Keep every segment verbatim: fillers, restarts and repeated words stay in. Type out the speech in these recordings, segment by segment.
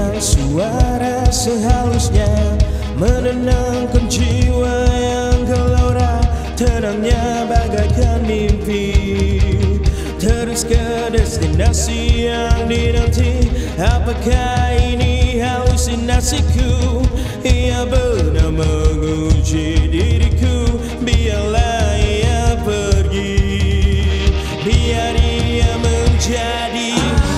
yang suara sehalusnya menenangkan jiwa yang gelora. Tenangnya bagaikan mimpi, terus ke destinasi yang dinanti. Apakah ini halusinasiku? Ia benar menguji diriku. Biarlah ia pergi, biar ia menjadi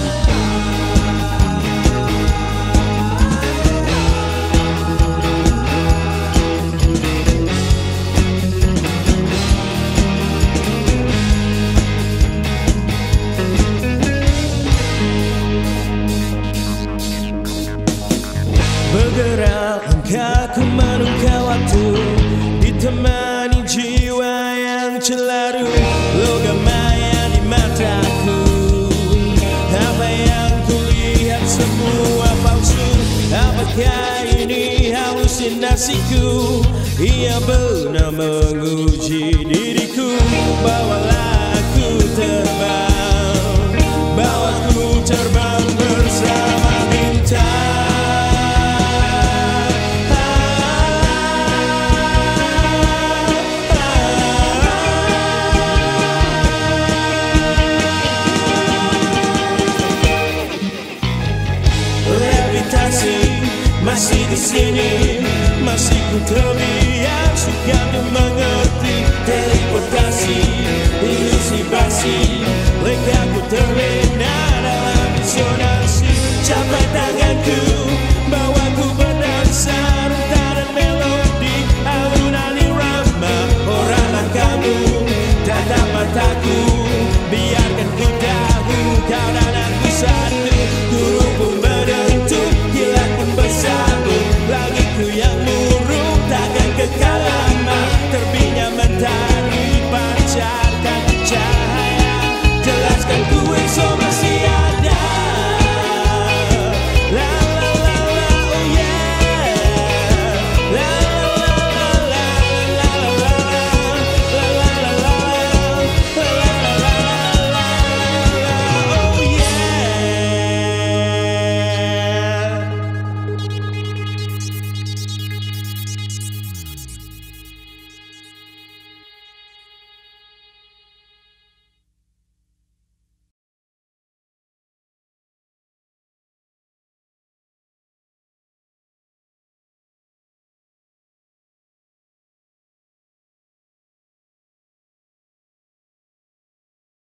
bergerak langkahku menungkah waktu, ditemani jiwa yang celaru. Logam maya di mataku, apa yang kulihat semua palsu. Apakah ini halusinasiku? Ia benar menguji diriku. Bawalah aku terbang, bawaku terbang bersama bintang. Masih di sini, masih ku terbiasa suka mengerti teleportasi, ilusi basi, leka ku terbiasa.